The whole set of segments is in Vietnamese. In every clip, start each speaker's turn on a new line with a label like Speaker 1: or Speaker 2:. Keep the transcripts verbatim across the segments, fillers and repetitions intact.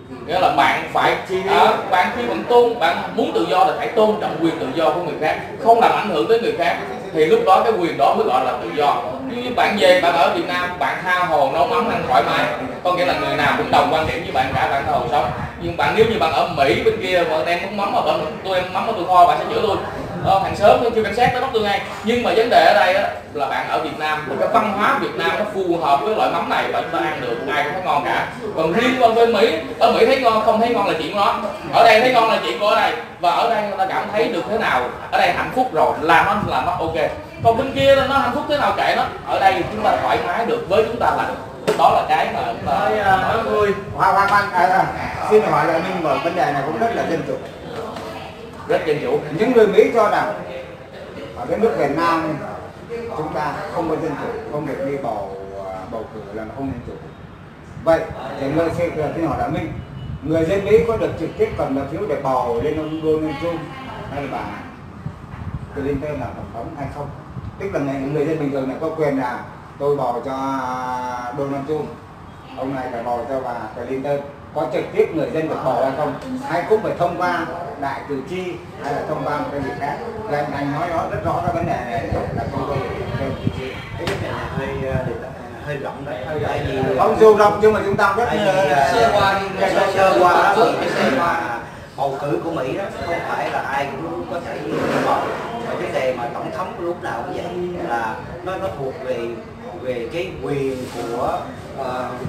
Speaker 1: Nghĩa là bạn phải à, bạn khi bạn tôn bạn muốn tự do là phải tôn trọng quyền tự do của người khác, không làm ảnh hưởng tới người khác, thì lúc đó cái quyền đó mới gọi là tự do. Như bạn về bạn ở Việt Nam bạn tha hồ nấu mắm ăn thoải mái, có nghĩa là người nào cũng đồng quan điểm với bạn cả, bạn tha hồ sống. Nhưng bạn nếu như bạn ở Mỹ bên kia mà đem mắm mà bên tôi em mắm ở tôi kho, bạn sẽ chửi tôi ờ, hàng xóm chưa cảnh sát tới bắt tôi ngay. Nhưng mà vấn đề ở đây á, là bạn ở Việt Nam thì cái văn hóa Việt Nam nó phù hợp với loại mắm này và chúng ta ăn được, ai cũng thấy ngon cả. Còn riêng qua bên Mỹ, ở Mỹ thấy ngon không thấy ngon là chuyện của nó, ở đây thấy ngon là chuyện của ở đây, và ở đây người ta cảm thấy được thế nào ở đây hạnh phúc rồi làm nó là nó ok. Còn bên kia nó hạnh phúc thế nào kệ nó, ở đây chúng ta thoải mái được với chúng ta là được. Đó là cái mà chúng ta
Speaker 2: nói vui. Khoan khoan khoan, à, xin hỏi lại Minh vào vấn đề này cũng rất là dân chủ.
Speaker 1: Rất dân chủ.
Speaker 2: Những người Mỹ cho rằng ở cái nước Việt Nam chúng ta không có dân chủ, không được đi bầu bầu cử là không dân chủ. Vậy thì người xin hỏi lại Minh, người dân Mỹ có được trực tiếp cầm lá phiếu để bầu lên ông Donald Trump hay là bà Clinton là tổng thống hay không? Tức là người dân bình thường này có quyền là tôi bầu cho Donald Trump, ông này phải bầu cho bà Clinton, có trực tiếp người dân được bầu hay không, hay cũng phải thông qua đại cử tri hay là thông qua một cái gì khác? Thì anh, anh nói đó rất rõ cái vấn đề này là không có cử tri.
Speaker 3: Cái vấn đề này hơi hơi rộng đấy, hơi tại vì
Speaker 2: không dù rộng nhưng mà chúng ta rất
Speaker 3: sơ qua sơ sơ qua thì cái vấn đề mà bầu cử của Mỹ đó không phải là ai cũng có thể bầu. Cái vấn đề mà tổng thống lúc nào cũng vậy là nó nó thuộc về về cái quyền của uh,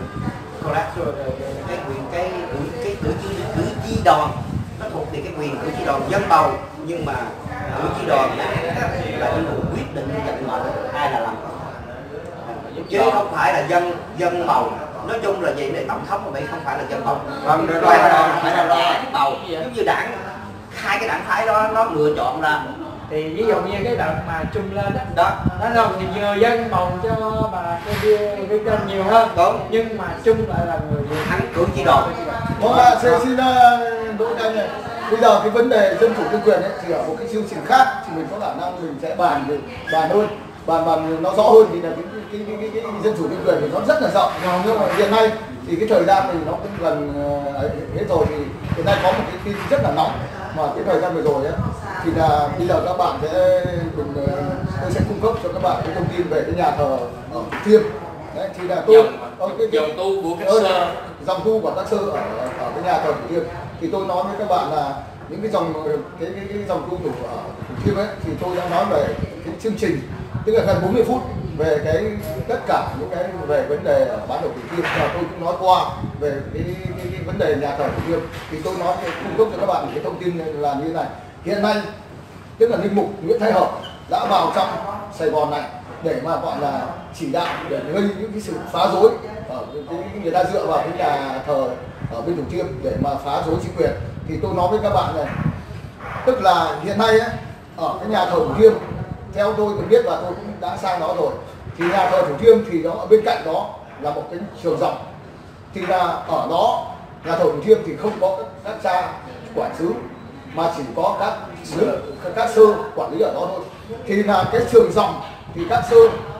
Speaker 3: cái quyền cái cái cử tri cử tri đoàn, nó thuộc về cái quyền cử tri đoàn dân bầu, nhưng mà cử tri đoàn là những người quyết định vận mệnh ai là làm chứ không phải là dân dân bầu. Nói chung là vậy, để tổng thống của Mỹ không phải là dân bầu,
Speaker 2: vâng, được
Speaker 3: phải là phải là đảng bầu, giống như đảng hai cái đảng phái đó nó lựa chọn ra.
Speaker 4: Thì ví dụ như cái đợt mà Trump lên đó,
Speaker 3: đó
Speaker 4: đó không thì người dân bầu cho bà cái kênh nhiều hơn,
Speaker 3: đúng,
Speaker 4: nhưng mà Trump lại là người
Speaker 3: thắng cử tri đoàn.
Speaker 5: Vâng ạ, xin xin đỗ anh này. Bây giờ cái vấn đề dân chủ nhân quyền ấy thì ở một cái chương trình khác thì mình có khả năng mình sẽ bàn về bàn hơn, bàn bàn nó rõ hơn, thì là cái cái cái, cái, cái, cái dân chủ nhân quyền thì nó rất là rộng. Nhưng mà hiện nay thì cái thời gian thì nó cũng gần uh, hết rồi, thì hiện nay có một cái tin rất là nóng mà cái thời gian vừa rồi ấy, thì là bây giờ các bạn sẽ mình tôi sẽ cung cấp cho các bạn cái thông tin về cái nhà thờ ở Thủ Thiêm. Đấy, thì là tôi
Speaker 1: dòng, cái, dòng tu của các sơ
Speaker 5: dòng tu của các sơ ở, ở cái nhà thờ Thủ Thiêm, thì tôi nói với các bạn là những cái dòng cái cái, cái dòng tu ở Thủ Thiêm ấy, thì tôi đã nói về cái chương trình tức là gần bốn mươi phút về cái tất cả những cái về vấn đề ở bán đảo Thủ Thiêm, và tôi cũng nói qua về cái, cái, cái vấn đề nhà thờ Thủ Thiêm. Thì tôi nói cung cấp cho các bạn một cái thông tin là như thế này: hiện nay tức là linh mục Nguyễn Thái Hợp đã vào trong Sài Gòn này để mà gọi là chỉ đạo để gây những cái sự phá rối ở cái, người ta dựa vào cái nhà thờ ở bên Thủ Thiêm để mà phá rối chính quyền. Thì tôi nói với các bạn này, tức là hiện nay ấy, ở cái nhà thờ Thủ Thiêm theo tôi được biết và tôi cũng đã sang đó rồi, thì nhà thờ Thủ Thiêm thì nó ở bên cạnh đó là một cái trường dòng, thì là ở đó nhà thờ Thủ Thiêm thì không có các, các cha quản xứ mà chỉ có các sứ, các sơ quản lý ở đó thôi. Thì là cái trường dòng thì các sơ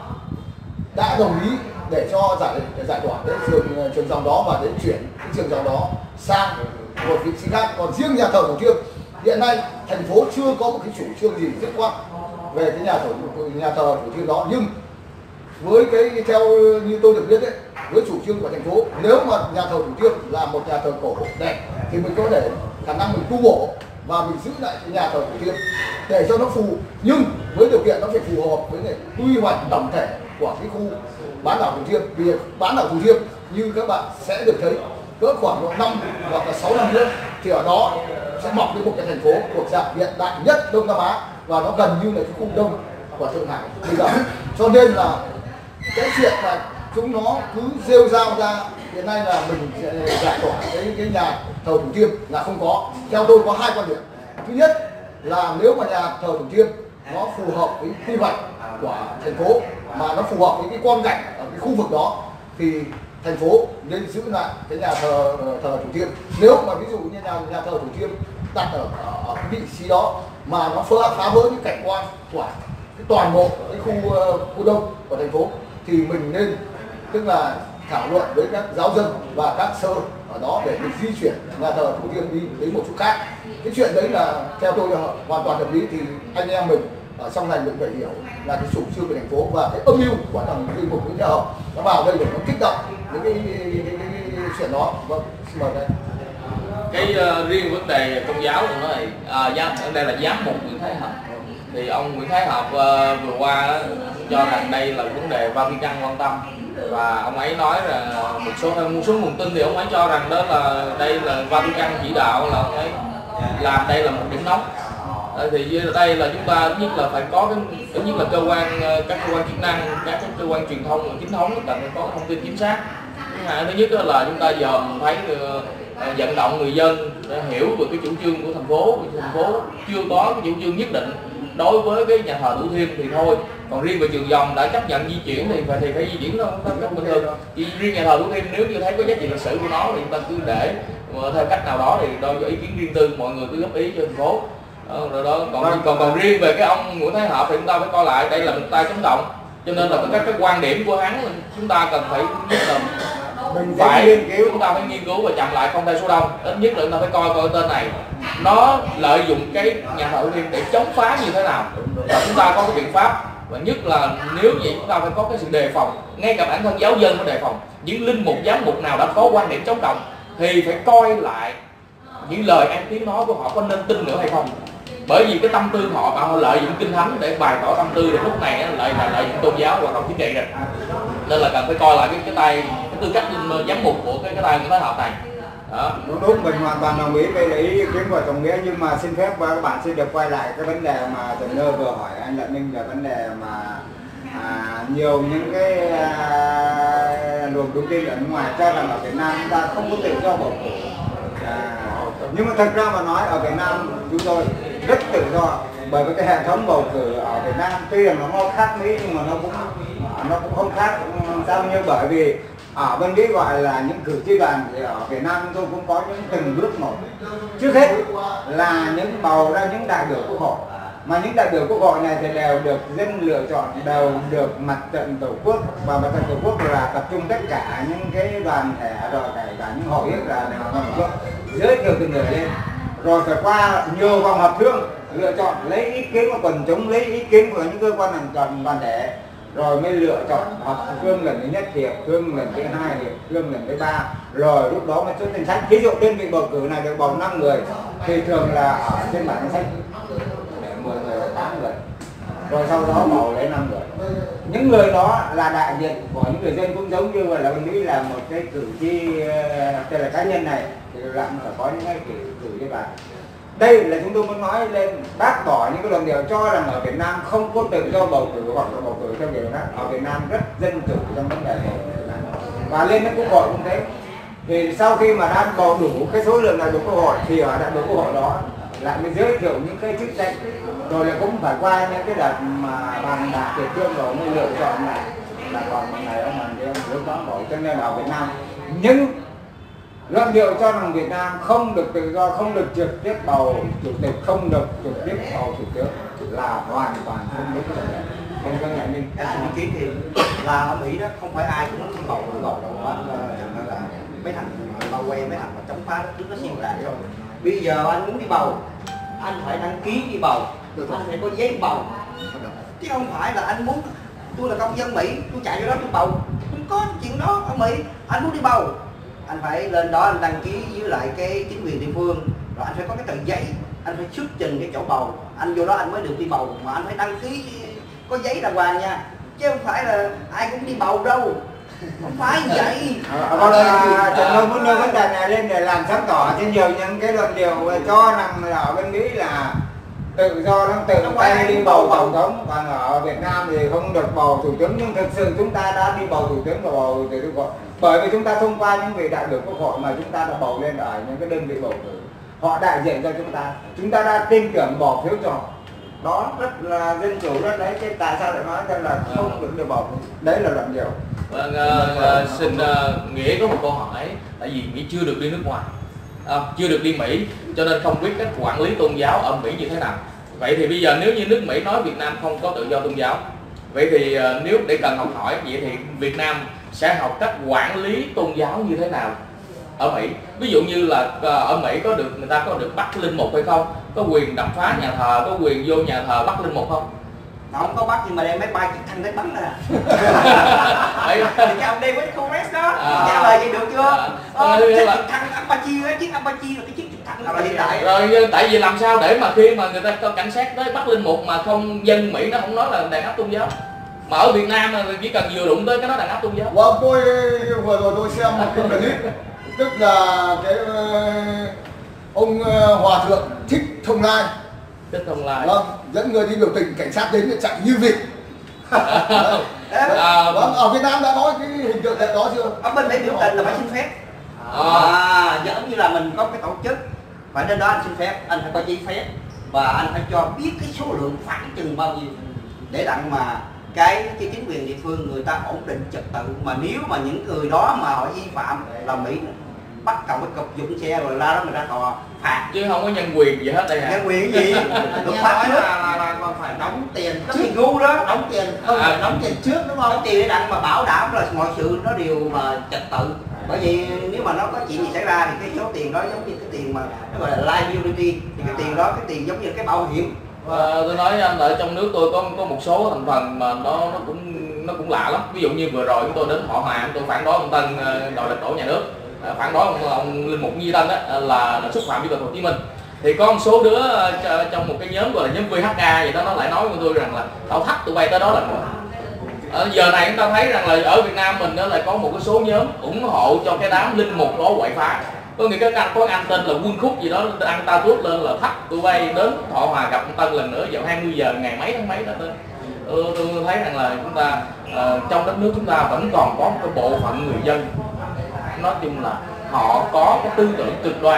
Speaker 5: đã đồng ý để cho giải để giải tỏa cái trường trường dòng đó và để chuyển cái trường dòng đó sang một vị trí khác. Còn riêng nhà thờ Thủ Thiêm hiện nay thành phố chưa có một cái chủ trương gì dứt khoát về cái nhà thờ nhà thờ Thủ Thiêm đó. Nhưng với cái theo như tôi được biết đấy, với chủ trương của thành phố, nếu mà nhà thờ Thủ Thiêm là một nhà thờ cổ đẹp thì mình có thể khả năng mình tu bổ và mình giữ lại cái nhà thờ Thủ Thiêm để cho nó phù, nhưng với điều kiện nó phải phù hợp với cái quy hoạch tổng thể của cái khu bán đảo Thủ Thiêm. Vì bán đảo Thủ Thiêm như các bạn sẽ được thấy cỡ khoảng một năm hoặc là sáu năm nữa thì ở đó sẽ mọc lên một cái thành phố thuộc dạng hiện đại nhất Đông Nam Á, và nó gần như là cái khu đông của Thượng Hải bây giờ. Cho nên là cái chuyện là chúng nó cứ rêu rao ra hiện nay là mình sẽ giải tỏa cái cái nhà thờ Thủ Thiêm là không có. Theo tôi có hai quan điểm. Thứ nhất là nếu mà nhà thờ Thủ Thiêm nó phù hợp với quy hoạch của thành phố, mà nó phù hợp với cái quang cảnh ở cái khu vực đó, thì thành phố nên giữ lại cái nhà thờ thờ Thủ Thiêm. Nếu mà ví dụ như nhà nhà thờ Thủ Thiêm đặt ở, ở, ở cái vị trí đó mà nó phá phá vỡ những cảnh quan của cái toàn bộ cái khu khu đông của thành phố, thì mình nên tức là thảo luận với các giáo dân và các sơ ở đó để mình di chuyển nhà thờ Thủ Thiêm đi đến một chỗ khác. Cái chuyện đấy là theo tôi là hoàn toàn hợp lý, thì anh em mình ở trong ngành mình phải hiểu là cái chủ trương của thành phố và cái âm mưu của thằng linh mục Nguyễn Gia Hậu nó vào đây để nó kích động những cái, cái, cái, cái, cái chuyện đó. Vâng, xin mời đây.
Speaker 1: Cái uh, riêng vấn đề tôn giáo của nó này, à, giám, ở đây là giám mục Nguyễn Thái Học. Thì ông Nguyễn Thái Học uh, vừa qua đó, cho rằng đây là vấn đề Vatican quan tâm, và ông ấy nói là một số một số nguồn tin thì ông ấy cho rằng đó là đây là Vatican chỉ đạo là ông ấy làm đây là một điểm nóng. À, thì ở đây là chúng ta thứ nhất là phải có cái thứ nhất là cơ quan các cơ quan chức năng, các cơ quan truyền thông chính thống cần phải có thông tin chính xác. Thứ nhất là chúng ta dòm thấy uh, vận động người dân để hiểu về cái chủ trương của thành phố. Thành phố chưa có cái chủ trương nhất định đối với cái nhà thờ Thủ Thiêm thì thôi. Còn riêng về Trường Dòng đã chấp nhận di chuyển thì phải thì phải di chuyển nó rất bình thường. Chỉ riêng nhà thờ Thủ Thiêm nếu như thấy có giá trị lịch sử của nó thì chúng ta cứ để theo cách nào đó, thì đôi do ý kiến riêng tư mọi người cứ góp ý cho thành phố. Ờ, rồi đó. Còn còn còn riêng về cái ông Nguyễn Thái Hợp thì chúng ta phải coi lại đây là một tay chống cộng, cho nên là các cái quan điểm của hắn chúng ta cần phải nhất là
Speaker 2: mình
Speaker 1: phải
Speaker 2: nghiên cứu,
Speaker 1: chúng ta phải nghiên cứu và chậm lại không tay số đông. Ít nhất là chúng ta phải coi coi tên này nó lợi dụng cái nhà thờ Thủ Thiêm để chống phá như thế nào, và chúng ta có cái biện pháp. Và nhất là nếu vậy chúng ta phải có cái sự đề phòng, ngay cả bản thân giáo dân phải đề phòng. Những linh mục giám mục nào đã có quan điểm chống cộng thì phải coi lại những lời ăn tiếng nói của họ có nên tin nữa hay không. Bởi vì cái tâm tư họ họ lợi dụng kinh thánh để bày tỏ tâm tư, để lúc này lợi là lợi dụng tôn giáo và không chính trị rồi. Nên là cần phải coi lại cái cái tay cái tư cách giám mục của cái cái tay Nguyễn Thái Hợp này. Đó.
Speaker 2: Đúng, đúng, mình hoàn toàn đồng ý với ý kiến của Trọng Nghĩa, nhưng mà xin phép các bạn xin được quay lại cái vấn đề mà Trần Nơ vừa hỏi anh Lợi Minh, là vấn đề mà à, nhiều những cái à, luồng thông tin ở ngoài cho rằng ở Việt Nam chúng ta không có tự do bầu cử. À, nhưng mà thật ra mà nói ở Việt Nam chúng tôi rất tự do, bởi vì cái hệ thống bầu cử ở Việt Nam tuy rằng nó khác Mỹ nhưng mà nó cũng nó cũng không khác sao, như bởi vì ở bên Mỹ gọi là những cử tri đoàn, thì ở Việt Nam chúng tôi cũng có những từng bước một. Trước hết là những bầu ra những đại biểu quốc hội, mà những đại biểu quốc hội này thì đều được dân lựa chọn, đều được mặt trận tổ quốc, và mặt trận tổ quốc là tập trung tất cả những cái đoàn thể rồi kể cả những hội là mặt trận tổ quốc giới thiệu từng người lên, rồi phải qua nhiều vòng hợp thương lựa chọn, lấy ý kiến của quần chúng, lấy ý kiến của những cơ quan đoàn đoàn thể, rồi mới lựa chọn hợp thương lần thứ nhất, hiệp thương lần thứ hai, hiệp thương lần thứ ba, rồi lúc đó mới xuất danh sách. Ví dụ đơn vị bầu cử này được bầu năm người thì thường là ở trên bảng danh sách để mười người, tám người, rồi sau đó bầu lấy năm người. Những người đó là đại diện của những người dân, cũng giống như là bên Mỹ là một cái cử tri tên là cá nhân này thì lại phải có những cái cử cử tri đoàn. Đây là chúng tôi muốn nói lên bác bỏ những cái luận điệu cho rằng ở Việt Nam không có tự do bầu cử hoặc là bầu cử theo kiểu khác. Ở Việt Nam rất dân chủ trong vấn đề bầu cử, và lên đến quốc hội cũng thế. Thì sau khi mà đã bầu đủ cái số lượng đại biểu quốc hội thì ở đại biểu quốc hội đó lại mới giới thiệu những cái chức danh, rồi lại cũng phải qua những cái đợt mà bàn bạc hiệp thương rồi mới lựa chọn lại là còn một ngày ông mình ông lúc đó bầu. Cho nên ở Việt Nam những luận điệu cho rằng Việt Nam không được tự do, không được trực tiếp bầu chủ tịch, không được trực tiếp bầu thủ tướng là hoàn toàn không đúng. Không có ngại minh.
Speaker 3: Cái ý kiến thì là ở Mỹ đó không phải ai cũng muốn bầu bầu bầu đó là mấy thằng bao quay, mấy thằng mà chống phá đất nước nó xuyên tạc rồi. Bây giờ anh muốn đi bầu, anh phải đăng ký đi bầu, anh phải có giấy bầu, chứ không phải là anh muốn tôi là công dân Mỹ tôi chạy vô đó tôi bầu, không có chuyện đó ở Mỹ. Anh muốn đi bầu anh phải lên đó anh đăng ký với lại cái chính quyền địa phương, rồi anh phải có cái tờ giấy, anh phải xuất trình cái chỗ bầu, anh vô đó anh mới được đi bầu, mà anh phải đăng ký có giấy đàng hoàng nha, chứ không phải là ai cũng đi bầu đâu, không phải vậy.
Speaker 2: Vâng, Trần Nơ muốn nêu vấn đề này lên để làm sáng tỏ trên nhiều những cái luận điệu cho rằng là ở bên Mỹ là tự do lắm, tự tay đi bầu tổng thống, còn ở Việt Nam thì không được bầu thủ tướng. Nhưng thực sự chúng ta đã đi bầu thủ tướng và bầu thủ tướng, bởi vì chúng ta thông qua những vị đại biểu quốc hội mà chúng ta đã bầu lên ở những cái đơn vị bầu cử, họ đại diện cho chúng ta, chúng ta đã tin tưởng bỏ phiếu cho họ. Đó rất là dân chủ, rất đấy, cái tại sao lại nói rằng là không được được bầu? Đấy là luận điệu.
Speaker 1: Vâng, uh, xin uh, Nghĩa có một câu hỏi, tại vì Nghĩa chưa được đi nước ngoài, à, chưa được đi Mỹ, cho nên không biết cách quản lý tôn giáo ở Mỹ như thế nào. Vậy thì bây giờ nếu như nước Mỹ nói Việt Nam không có tự do tôn giáo, vậy thì uh, nếu để cần học hỏi vậy thì Việt Nam sẽ học cách quản lý tôn giáo như thế nào ở Mỹ. Ví dụ như là ở Mỹ có được người ta có được bắt linh mục hay không, có quyền đập phá nhà thờ, có quyền vô nhà thờ bắt linh mục không?
Speaker 3: Không có bắt, nhưng mà đem máy bay trực thăng đến bắn ra.
Speaker 1: Đấy.
Speaker 3: Thì cái ông David Koresh đó
Speaker 1: À.
Speaker 3: trả lời vậy được chưa?
Speaker 1: À.
Speaker 3: Ờ,
Speaker 1: Ừ,
Speaker 3: chiếc
Speaker 1: là-
Speaker 3: trực thăng Apache á, chiếc Apache là cái chiếc trực thăng là hiện tại.
Speaker 1: Rồi tại vì làm sao để mà khi mà người ta có cảnh sát tới bắt linh mục mà không, dân Mỹ nó không nói là đàn áp tôn giáo, mà ở Việt Nam là chỉ cần vừa đụng tới cái đó đàn áp tôn giáo.
Speaker 5: Vâng, tôi vừa rồi tôi xem một cái clip, tức là cái ờ, ông ờ, hòa thượng Thích Thông Lai,
Speaker 1: Thích Thông Lai.
Speaker 5: vâng, dẫn người đi biểu tình, cảnh sát đến để chạy như vịt.
Speaker 1: À,
Speaker 5: Vâng, ở Việt Nam đã có cái hình tượng đẹp đó chưa?
Speaker 3: Ở bên đấy biểu tình là phải xin phép.
Speaker 1: À.
Speaker 3: À, giống như là mình có cái tổ chức, phải đến đó anh xin phép, anh phải có giấy phép và anh phải cho biết cái số lượng khoảng chừng bao nhiêu để đặng mà cái cái chính quyền địa phương người ta ổn định trật tự. Mà nếu mà những người đó mà họ vi phạm là Mỹ bắt cầm cái cục dụng xe rồi la đó người ta tòa phạt.
Speaker 1: chứ không có nhân quyền gì hết đây hả?
Speaker 3: Nhân quyền gì? Luật
Speaker 4: Nghe
Speaker 3: pháp
Speaker 4: nói
Speaker 3: nước.
Speaker 4: là, là, là còn phải đóng tiền
Speaker 3: Đóng tiền ngu đó.
Speaker 4: đóng tiền không
Speaker 1: À.
Speaker 4: phải đóng tiền trước đúng không?
Speaker 3: Đóng tiền để đặng mà bảo đảm là mọi sự nó đều mà trật tự. Bởi vì nếu mà nó có chuyện gì xảy ra thì cái số tiền đó giống như cái tiền mà nó gọi là liability, thì cái tiền đó cái tiền giống như cái bảo hiểm.
Speaker 1: Ờ, tôi nói với anh ở trong nước tôi có có một số thành phần mà nó nó cũng nó cũng lạ lắm. Ví dụ như vừa rồi chúng tôi đến Thọ Hòa, tôi phản đối ông Tân ờ, đòi lật đổ nhà nước, ờ, phản đối ông, ông linh mục Nhi Tân đó là, là xúc phạm Chủ tịch Hồ Chí Minh. Thì có một số đứa ờ, trong một cái nhóm gọi là nhóm vê hát a vậy đó, nó lại nói với tôi rằng là tao thách tụi bay tới đó là nữa. Ờ, giờ này chúng ta thấy rằng là ở Việt Nam mình đó là có một cái số nhóm ủng hộ cho cái đám linh mục đó quậy phá. Có nghĩa cái anh có anh tên là Quân Khúc gì đó, anh ta tuốt lên là thách tụi bay đến Thọ Hòa gặp ông Tân lần nữa vào hai mươi giờ ngày mấy tháng mấy đó. Tôi, tôi thấy rằng là chúng ta uh, trong đất nước chúng ta vẫn còn có một cái bộ phận người dân nói chung là họ có cái tư tưởng cực đoan,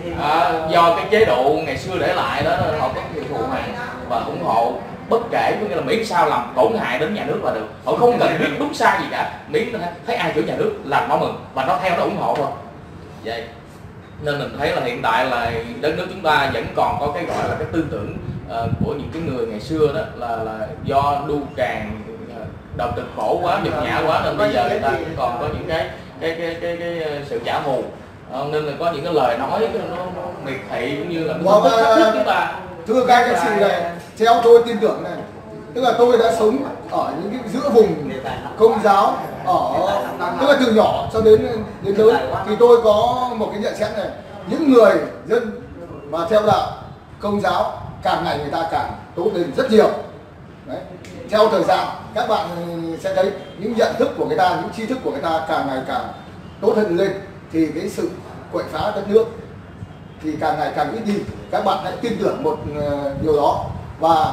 Speaker 1: à, do cái chế độ ngày xưa để lại đó, họ có sự thù hằn và ủng hộ bất kể, có nghĩa là miễn sao làm tổn hại đến nhà nước là được, họ không cần biết đúng sai gì cả, miễn thấy ai chửi nhà nước là nó mừng và nó theo nó ủng hộ thôi. Vậy nên mình thấy là hiện tại là đất nước chúng ta vẫn còn có cái gọi là cái tư tưởng uh, của những cái người ngày xưa đó là là do đu tràng độc cực khổ quá, nhục nhã quá nên bây giờ người ta cũng còn có những cái cái cái cái, cái, cái sự trả thù, uh, nên là có những cái lời nói nó, nó, nó miệt thị cũng như là nó
Speaker 5: Vâng,
Speaker 1: thách thức chúng ta.
Speaker 5: Thưa các cái chị này, theo tôi tin tưởng này, tức là tôi đã sống ở những cái giữa vùng Công giáo, ở tức là từ nhỏ cho đến đến lớn, thì tôi có một cái nhận xét này: những người dân mà theo đạo Công giáo càng ngày người ta càng tốt lên rất nhiều. Đấy. Theo thời gian các bạn sẽ thấy những nhận thức của người ta, những tri thức của người ta càng ngày càng tốt hơn lên, thì cái sự quậy phá đất nước thì càng ngày càng ít đi. Các bạn hãy tin tưởng một điều đó. Và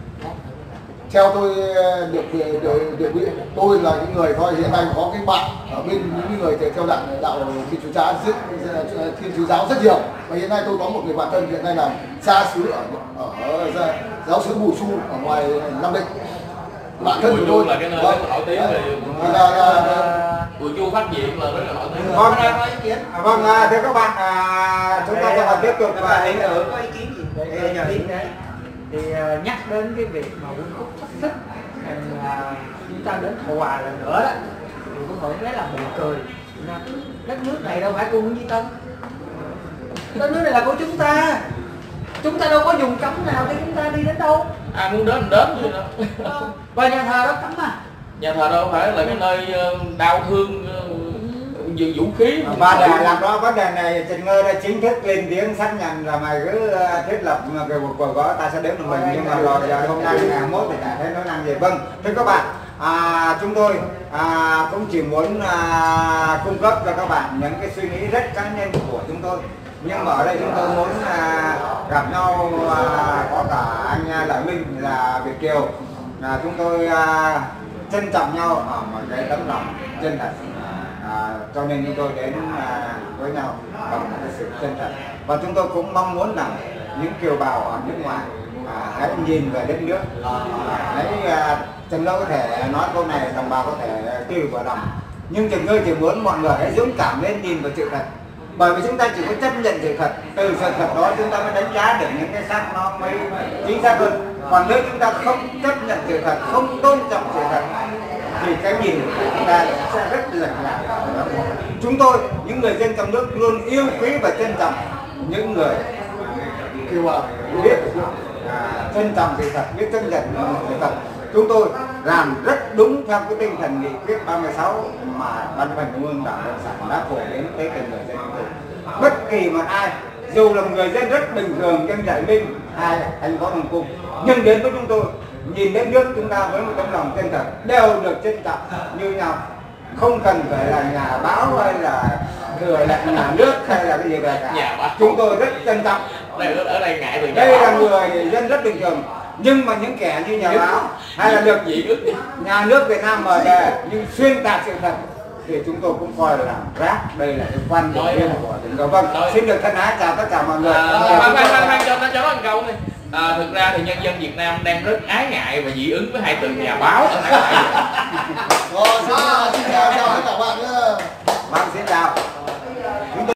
Speaker 5: theo tôi được được, được biết, tôi là những người thôi hiện nay có cái bạn ở bên những người theo đạo đạo Thiên Chúa giáo rất Thiên Chúa giáo rất nhiều, và hiện nay tôi có một người bạn thân hiện nay là xa xứ ở ở giáo xứ Bù Xu ở ngoài Nam Định, bạn thân của tôi
Speaker 1: là cái nơi
Speaker 5: vâng.
Speaker 1: rất nổi tiếng về
Speaker 5: là, là,
Speaker 1: Bùi Chu phát diệm là rất là nổi tiếng.
Speaker 2: Vâng, vâng, thưa các bạn, à, chúng ta sẽ còn tiếp tục và
Speaker 3: Hiện tượng có ý kiến gì?
Speaker 4: Để, để, để, để, thì uh, nhắc đến cái việc mà Quân Khúc thách thức uh, chúng ta đến Thọ Hòa lần nữa đó, thì cũng vẫn thấy là buồn cười. Đất nước này đâu phải của Nguyễn Duy Tân, đất nước này là của chúng ta, chúng ta đâu có dùng cấm nào để chúng ta đi đến đâu.
Speaker 1: Ai muốn đến đến gì đâu.
Speaker 4: Và nhà thờ đó cấm à?
Speaker 1: Nhà thờ đâu phải là cái nơi đau thương uh, vũ khí.
Speaker 2: và để làm rõ vấn đề này, Trần Ngơ đã chính thức lên tiếng xác nhận là mày cứ thiết lập cái cuộc cuộc gọi ta sẽ đến một mình, nhưng mà rồi giờ hôm nay ngày hai mươi mốt thì chả thấy nói năng gì. Vâng, thưa các bạn, à, chúng tôi à, cũng chỉ muốn à, cung cấp cho các bạn những cái suy nghĩ rất cá nhân của chúng tôi, nhưng mà ở đây chúng tôi muốn à, gặp nhau, à, có cả anh Lợi Minh là Việt Kiều, à, chúng tôi à, trân trọng nhau ở một cái tấm lòng chân thật. À, cho nên chúng tôi đến à, với nhau bằng một cái sự chân thật, và chúng tôi cũng mong muốn rằng những kiều bào ở nước ngoài à, hãy nhìn về đất nước, à, hãy à, Trần Ngơ có thể nói câu này, đồng bào có thể tiêu vào lòng, nhưng Trần Ngơ chỉ muốn mọi người hãy dũng cảm lên nhìn vào sự thật, bởi vì chúng ta chỉ có chấp nhận sự thật, từ sự thật đó chúng ta mới đánh giá được những cái xác nó mới chính xác hơn. Còn nếu chúng ta không chấp nhận sự thật, không tôn trọng sự thật, thì cái nhìn của chúng ta sẽ rất lệch lạc. Chúng tôi, những người dân trong nước luôn yêu quý và trân trọng những người
Speaker 5: kêu à
Speaker 2: biết à, trân trọng sự thật, biết chấp nhận sự thật. Chúng tôi làm rất đúng theo cái tinh thần nghị quyết ba mươi sáu mà Ban chấp hành Trung ương Đảng Cộng sản đã phổ biến tới từng người dân chúng tôi. Bất kỳ một ai, dù là người dân rất bình thường trong Trại Minh hay thành phố Hồng Cung, nhưng đến với chúng tôi, nhìn đến nước chúng ta với một tấm lòng chân thật, đều được trân trọng như nhau. Không cần phải là nhà báo hay là thừa lệnh nhà nước hay là cái gì cả. Chúng tôi rất trân trọng.
Speaker 1: Đây ở đây ngại từ
Speaker 2: đây là người dân rất bình thường, nhưng mà những kẻ như nhà báo hay là được
Speaker 1: gì ước
Speaker 2: nhà nước Việt Nam mời về nhưng xuyên tạc sự thật thì chúng tôi cũng coi là rác. Đây là cái quan điểm riêng của chúng tôi. Vâng, xin được thân ái chào tất cả mọi người.
Speaker 1: Khoan khoan khoan cho nó cho nó một câu này. À, thực ra thì nhân dân Việt Nam đang rất ái ngại và dị ứng với hai từ nhà báo ở nãy.
Speaker 5: Rồi, xin chào tất cả bạn nhé.
Speaker 2: Vâng, xin chào.